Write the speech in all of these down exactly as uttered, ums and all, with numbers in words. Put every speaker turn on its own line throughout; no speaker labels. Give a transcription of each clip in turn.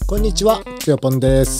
こんにちは、つよぽんです。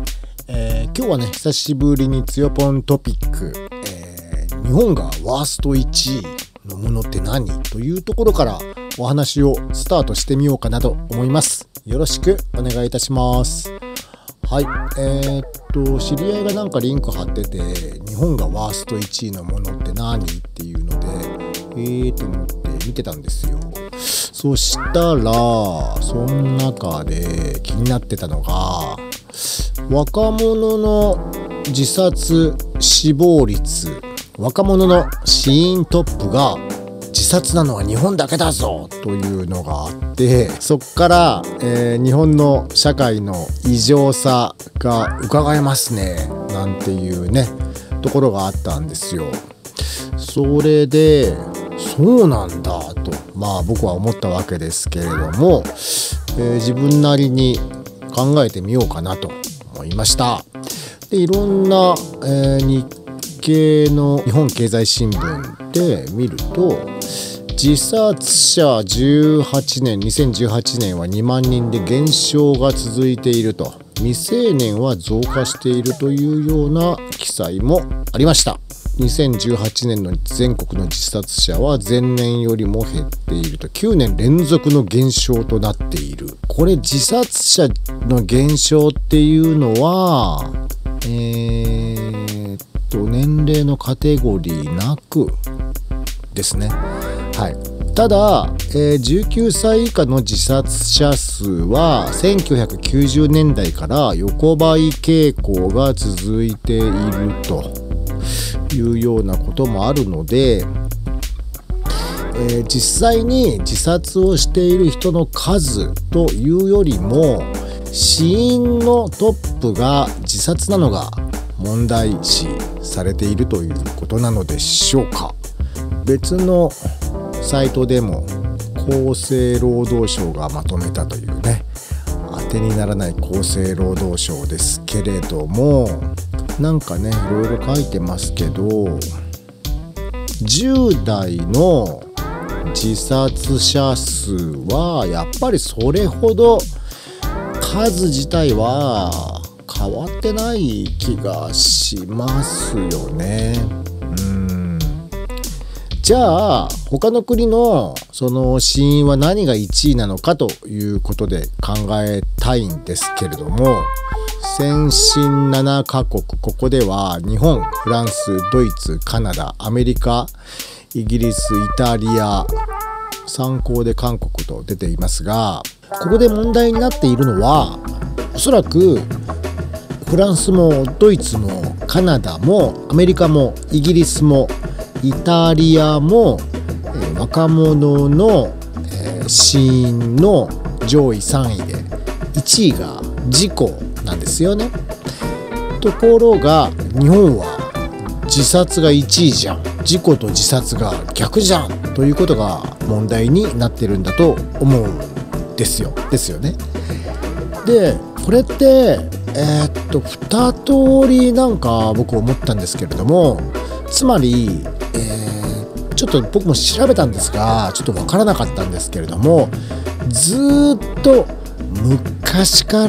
えー、今日はね、久しぶりにつよぽんトピック、えー、日本がワーストいちいのものって何というところからお話をスタートしてみようかなと思います。よろしくお願いいたします。はい、えー、っと知り合いがなんかリンク貼ってて、日本がワーストいちいのものって何っていうので、えーと思って見てたんですよ。そしたらその中で気になってたのが、若者の自殺死亡率、若者の死因トップが自殺なのは日本だけだぞというのがあって、そっから、えー、日本の社会の異常さが伺えますねなんていうねところがあったんですよ。それでそうなんだとまあ僕は思ったわけですけれども、えー、自分なりに考えてみようかなと思いました。でいろんな、えー、日経の日本経済新聞で見ると、自殺者じゅうはちねんにせんじゅうはちねんはにまんにんで減少が続いていると、未成年は増加しているというような記載もありました。にせんじゅうはちねんの全国の自殺者は前年よりも減っていると、きゅうねん連続の減少となっている。これ自殺者の減少っていうのはえー、っと年齢のカテゴリーなくですね。はい、ただ、えー、じゅうきゅうさい以下の自殺者数はせんきゅうひゃくきゅうじゅうねんだいから横ばい傾向が続いているというようなこともあるので、えー、実際に自殺をしている人の数というよりも死因のトップが自殺なのが問題視されているということなのでしょうか。別のサイトでも厚生労働省がまとめたというね、当てにならない厚生労働省ですけれども、なんかねいろいろ書いてますけど、じゅう代の自殺者数はやっぱりそれほど数自体は変わってない気がしますよね。うんじゃあ他の国のその死因は何がいちいなのかということで考えたいんですけれども、先進ななカ国、ここでは日本、フランス、ドイツ、カナダ、アメリカ、イギリス、イタリア、参考で韓国と出ていますが、ここで問題になっているのは、おそらくフランスもドイツもカナダもアメリカもイギリスもイタリアも、えー、若者の、えー、死因の上位さんいでいちいが事故なんですよね。ところが日本は自殺がいちいじゃん、事故と自殺が逆じゃんということが問題になってるんだと思うんですよですよね。でこれってえー、っとに通りなんか僕思ったんですけれども、つまり、えー、ちょっと僕も調べたんですがちょっと分からなかったんですけれども、ずっと昔から、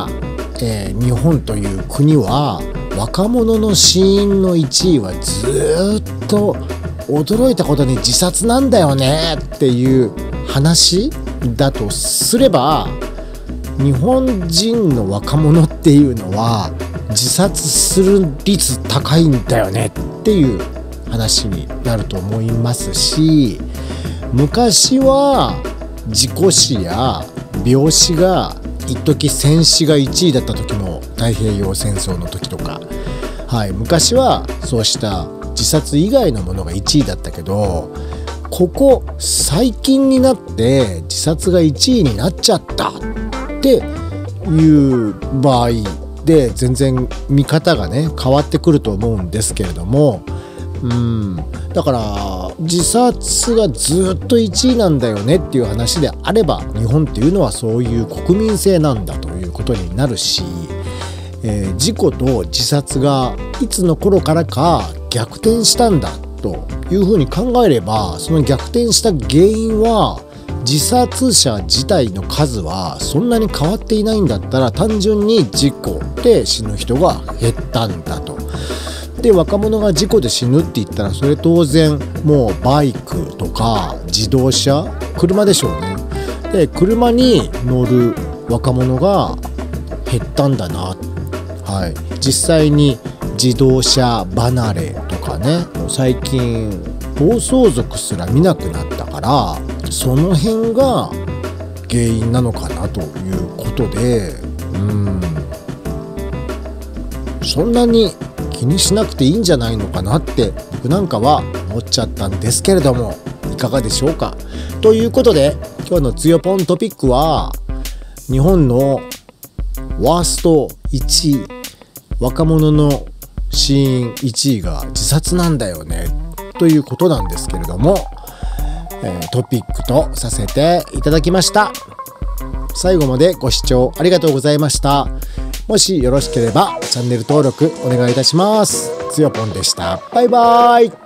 えー、日本という国は若者の死因のいちいはずっと驚いたことに自殺なんだよねっていう話だとすれば、日本人の若者っていうのは自殺する率高いんだよねっていう話になると思いますし、昔は事故死や病死が一時戦死がいちいだった時も、太平洋戦争の時とか、はい、昔はそうした自殺以外のものがいちいだったけど、ここ最近になって自殺がいちいになっちゃったっていう場合で全然見方がね変わってくると思うんですけれども、うんだから自殺がずっといちいなんだよねっていう話であれば、日本っていうのはそういう国民性なんだということになるし、えー、事故と自殺がいつの頃からか逆転したんだというふうに考えれば、その逆転した原因は自殺者自体の数はそんなに変わっていないんだったら、単純に事故で死ぬ人が減ったんだと。で、若者が事故で死ぬって言ったら、それ当然もうバイクとか自動車、車でしょうね。で、車に乗る若者が減ったんだな。はい、実際に自動車離れとかね、最近暴走族すら見なくなったから、その辺が原因なのかなということで、うーんそんなに気にしなくていいんじゃないのかなって僕なんかは思っちゃったんですけれども、いかがでしょうか。ということで今日のつよぽんトピックは、日本のワーストいちい、若者の死因いちいが自殺なんだよねということなんですけれども、えー、トピックとさせていただきました。最後までご視聴ありがとうございました。もしよろしければチャンネル登録お願いいたします。つよぽんでした。バイバイ。